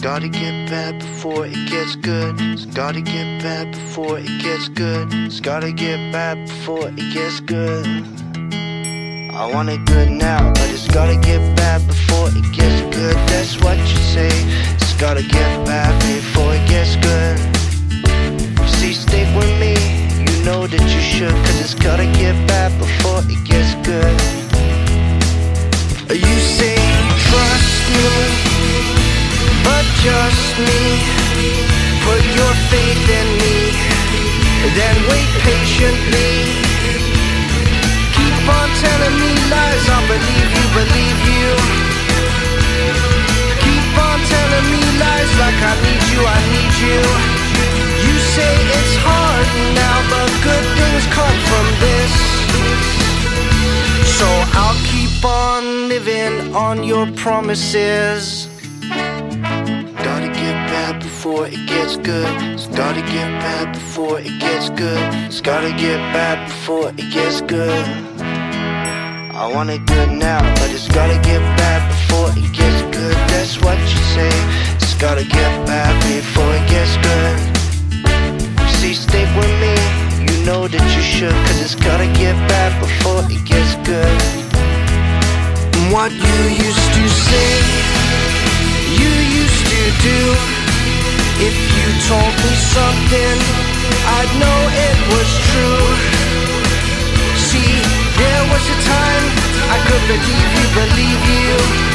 gotta get bad before it gets good. It's gotta get bad before it gets good. It's gotta get bad before it gets good. I want it good now, but it's gotta get bad before it gets good. That's what you say. It's gotta get bad before it gets good. See, stick with me, you know that you should, cause it's gotta get bad before it gets good. You say trust me, but just me. Put your faith in me, then wait patiently. Keep on telling me lies, I'll believe you, believe you. Keep on telling me lies like I need you, I need you. You say it's hard now, but good things come from this. So I'll keep on living on your promises. Gotta get bad before it gets good. It's gotta get bad before it gets good. It's gotta get bad before it gets good. I want it good now, but it's gotta get bad before it gets good. That's what you say. It's gotta get bad before it gets good. See, stick with me, you know that you should, cause it's gotta get bad before it gets good. What you used to say, you used to do. If you told me something, I'd know it was true. See, there was a time I could believe you, believe you.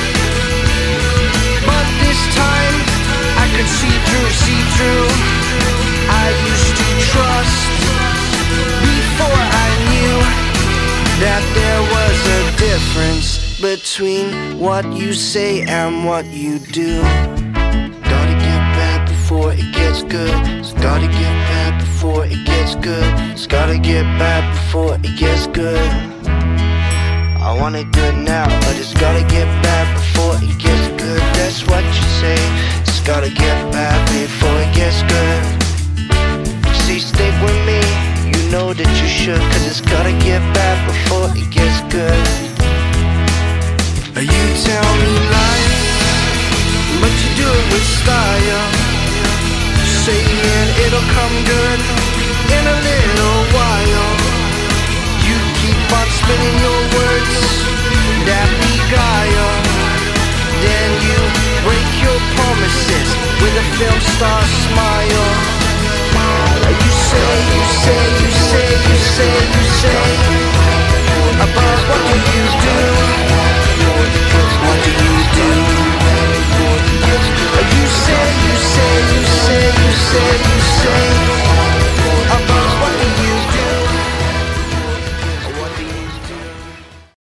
But this time, I could see through, see through. I used to trust before I knew that there was a difference between what you say and what you do. Gotta get bad before it gets good. It's gotta get bad before it gets good. It's gotta get bad before it gets good. I want it good now, but it's gotta get bad before it gets good. That's what you say. It's gotta get bad before it gets good. See, stick with me, you know that you should, cause it's gotta get bad before it gets good. You tell me lies, but you do it with style, saying it'll come good in a little while. You keep on spinning your words that beguile. Then you break your promises with a film star smile. You say, you say, you say, you say, you say, about what do you do?